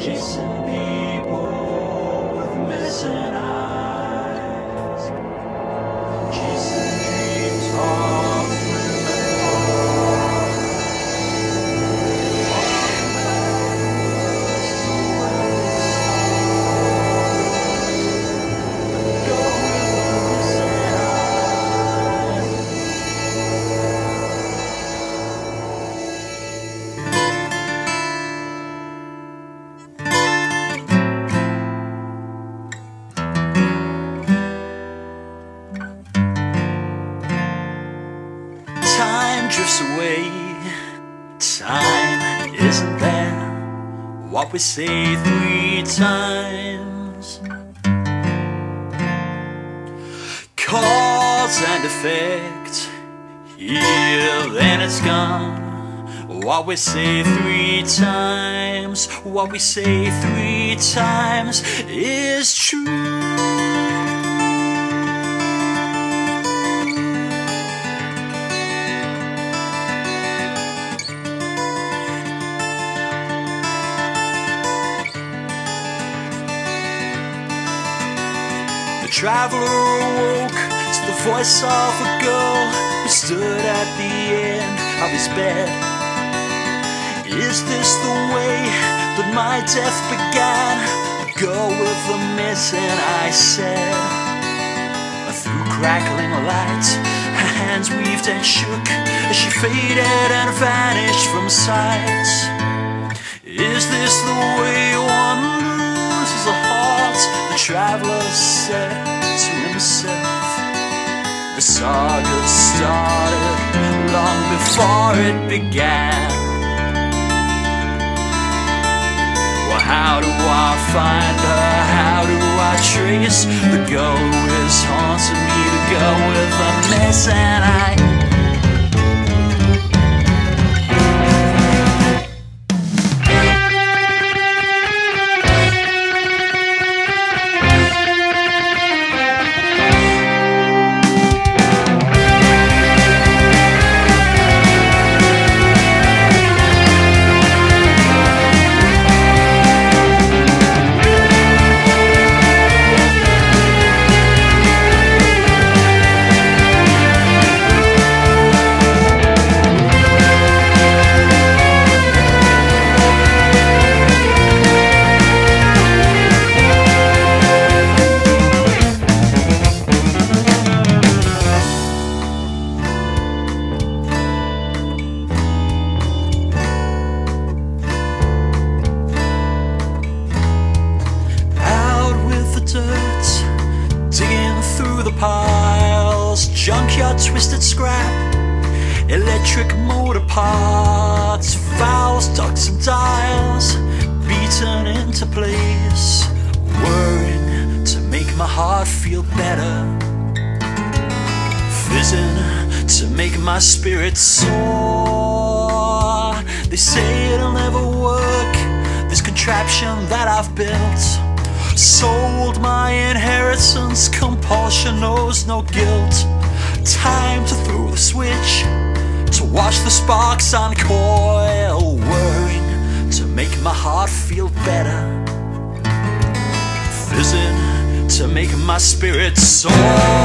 chasing people with missing eyes, chasing dreams of thrill and heart, walking backwards to where they started. Go with the missing eyes. Time drifts away, time isn't there. What we say 3 times, cause and effect, here then it's gone. What we say 3 times, what we say 3 times is true. The traveler awoke to the voice of a girl who stood at the end of his bed. Is this the way that my death began? Go with the missing, I said. Through crackling light, her hands weaved and shook as she faded and vanished from sight. Is this the way one loses a heart? The traveler said to himself. The saga started long before it began. Well, how do I find her? How do I trace the girl who is haunting me? The girl with the missing eye. Piles, junkyard twisted scrap, electric motor parts, valves, ducts and dials, beaten into place, whirring to make my heart feel better, fizzing to make my spirit soar. They say it'll never work, this contraption that I've built. Sold my inheritance, compulsion knows no guilt. Time to throw the switch, to watch the sparks uncoil, whirring to make my heart feel better, fizzing to make my spirit soar.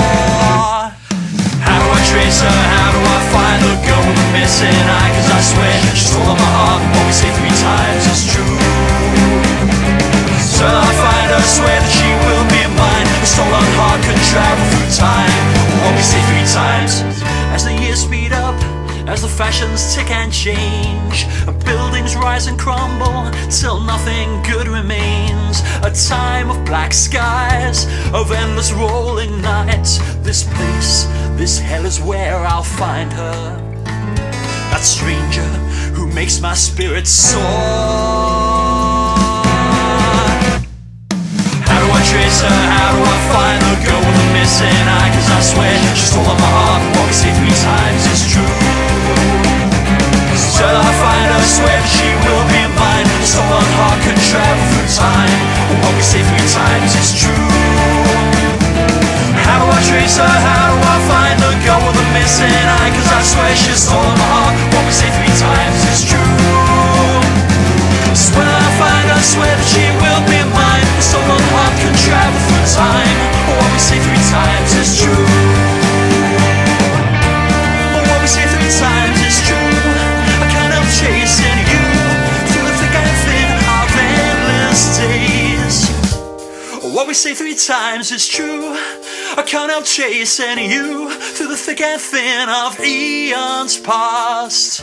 How do I trace her? How do I find the girl with the missing eye? Cause I swear she's all on my heart. What we say 3 times is true. Till I find her, swear that she will be mine. A stolen heart can travel through time. What we say 3 times. As the years speed up, as the fashions tick and change, buildings rise and crumble till nothing good remains. A time of black skies, of endless rolling nights. This place, this hell is where I'll find her. That stranger who makes my spirit soar. Trace her, how do I find the girl with the missing eye? Cause I swear she's all on my heart. What we say 3 times is true. Till I find her, swear that she will be mine. A stolen heart can travel through time. What we say 3 times is true. How do I trace her? How do I find the girl with the missing eye? Cause I swear she's all on my heart. What we say 3 times is true. So when I find her, swear that say 3 times it's true. I can't help chasing you through the thick and thin of eons past.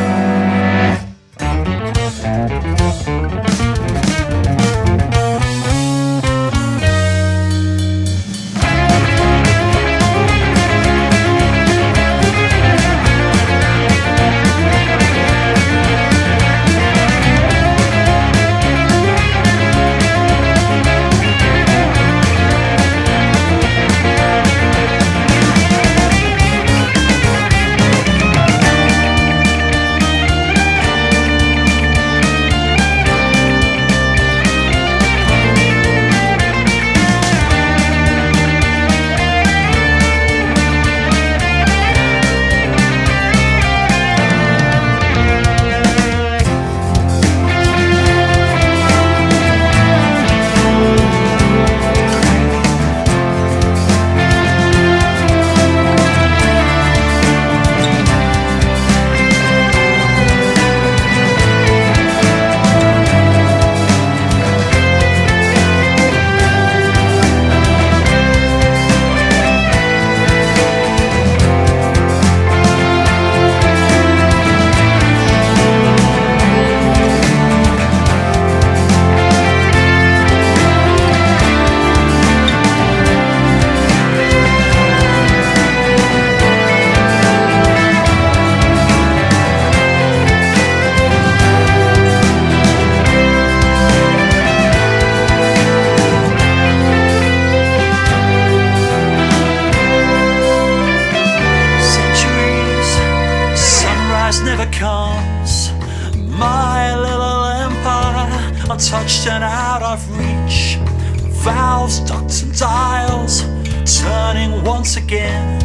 My little empire, untouched and out of reach. Valves, ducts and dials, turning once again,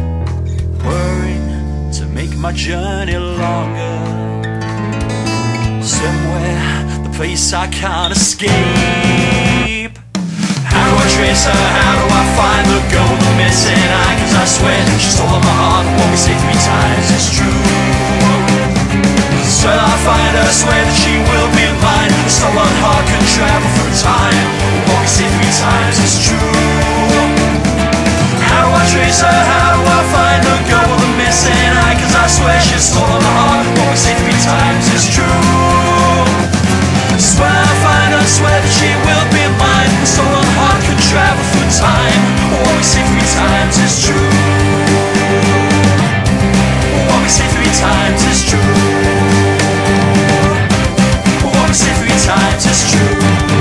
worrying to make my journey longer. Somewhere, the place I can't escape. How do I trace her? How do I find the girl, the missing eye? 'Cause I swear she stole my heart. What we say 3 times is true. Till I find her, swear that she will be mine. A stolen heart can travel through time. What we say 3 times is true. How do I trace her? How do I find the girl with the missing eye? 'Cause I swear she's stolen my heart. What we say 3 times is true. Swear I find her, swear that she will be mine. A stolen heart can travel through time. What we say 3 times is true. What we say 3 times is true. What we say 3 times is true.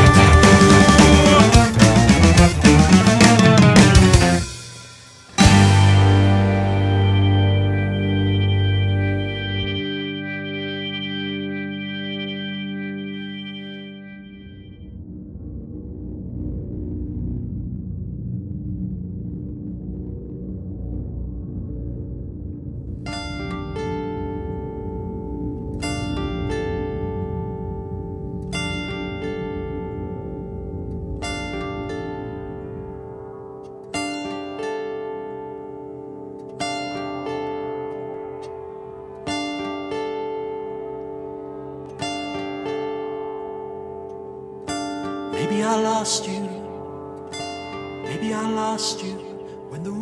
Maybe I lost you, maybe I lost you when the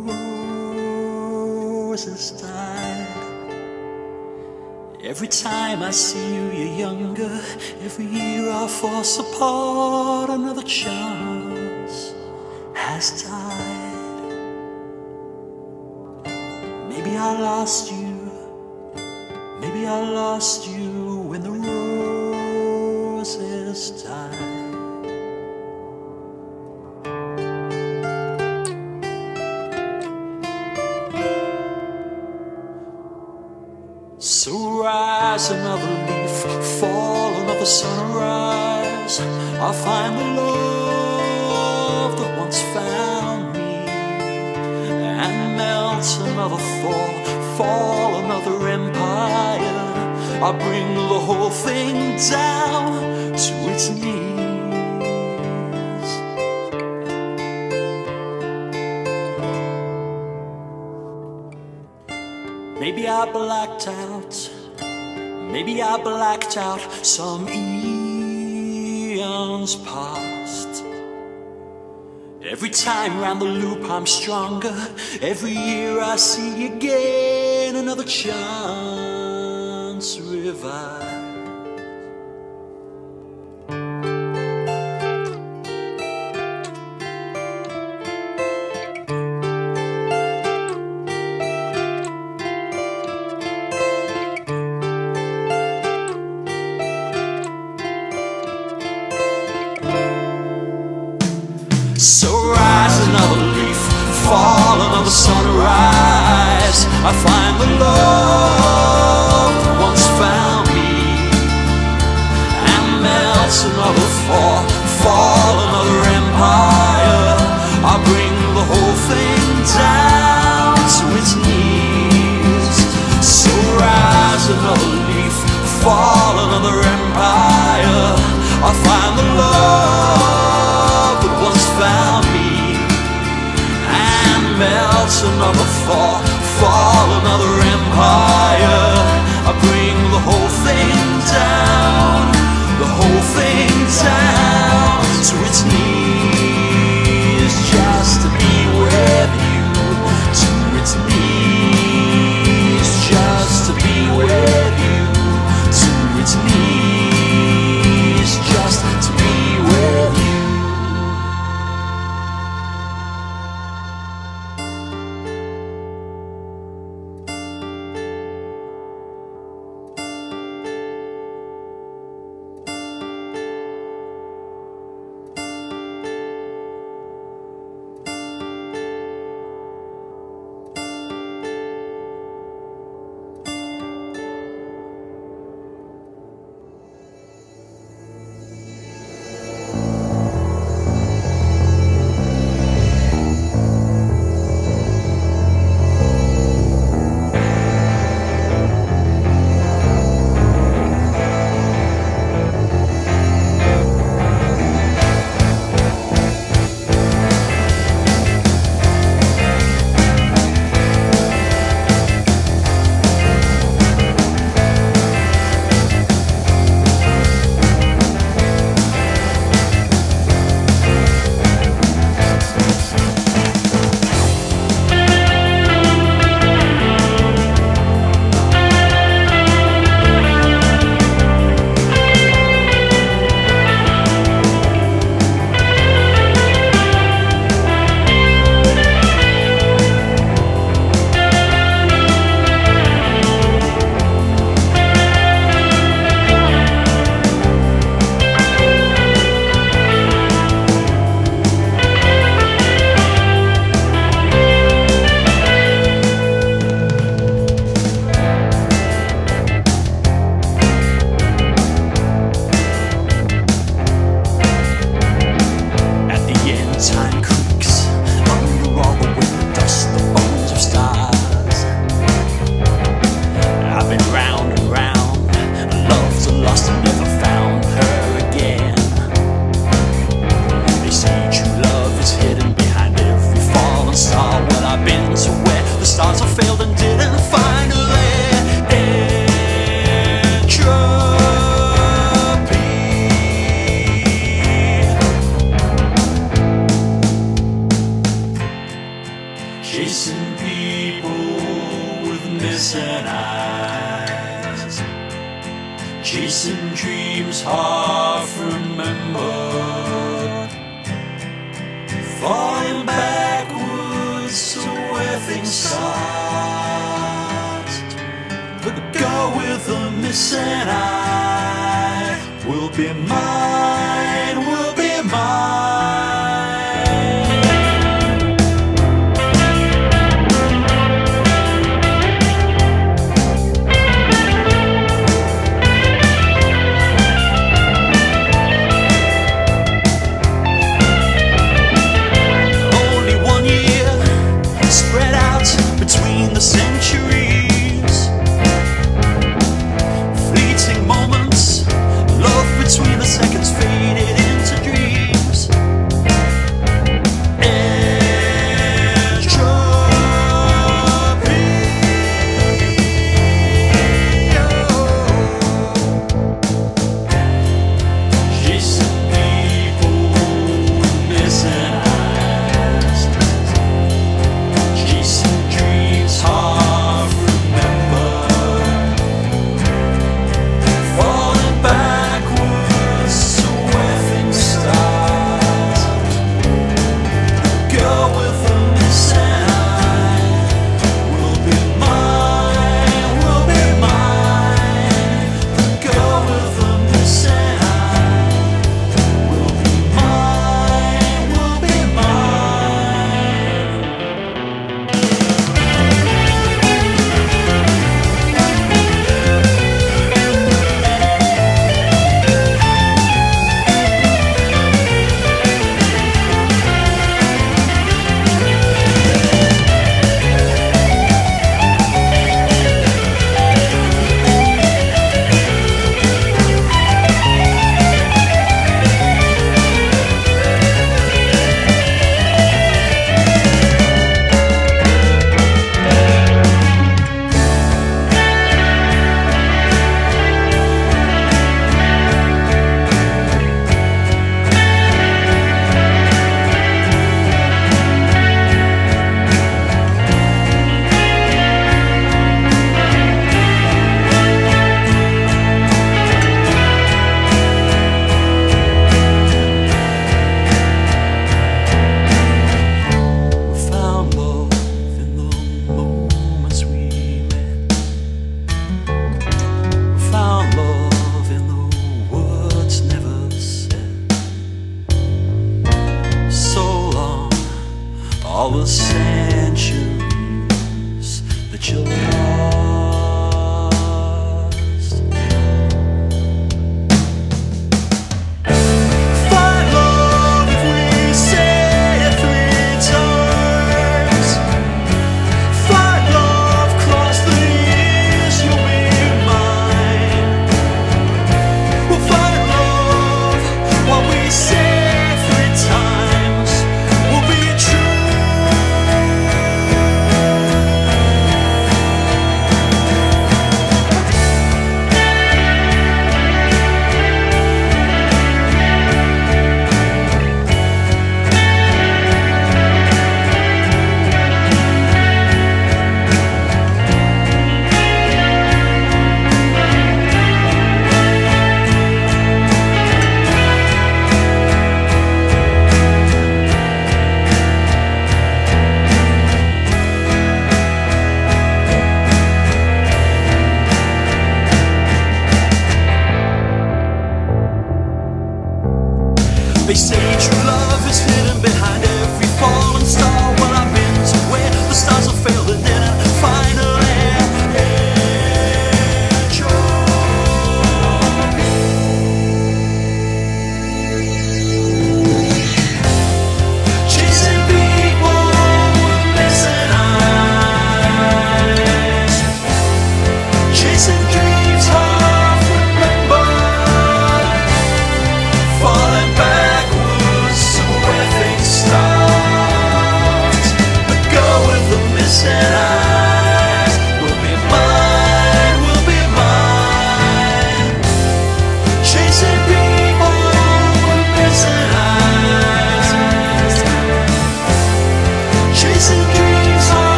roses died. Every time I see you, you're younger. Every year I force apart, another chance has died. Maybe I lost you, maybe I lost you when the roses died. So rise another leaf, fall another sunrise. I'll find the love that once found me, and melt another thought, fall another empire. I'll bring the whole thing down to its knees. Maybe I blacked out, maybe I blacked out some eons past. Every time round the loop I'm stronger. Every year I see again another chance revive. So rise another leaf, fall another sunrise. I find the love that once found me, and melts another fall another empire. I bring the whole thing down to its knees. So rise another leaf, fall another empire. I find the love that once found me, and melts another fall another empire. I bring the whole thing down, the whole thing down to its knees, just to be with you, to its knees, just to be with you, to its knees, just to be with you. Chasing people with missing eyes, chasing dreams half remembered, falling backwards to where things start. The girl with the missing eye will be mine, will be mine. Centuries, fleeting moments, love between the seconds faded into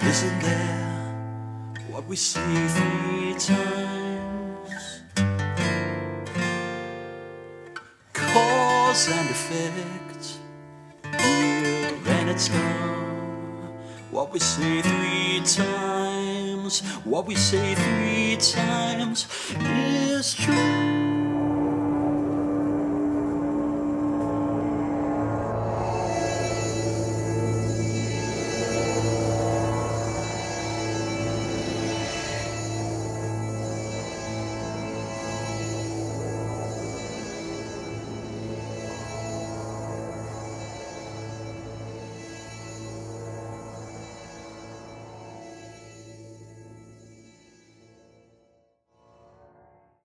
Isn't there what we say 3 times? Cause and effect, here and it's gone. What we say 3 times, what we say 3 times is true.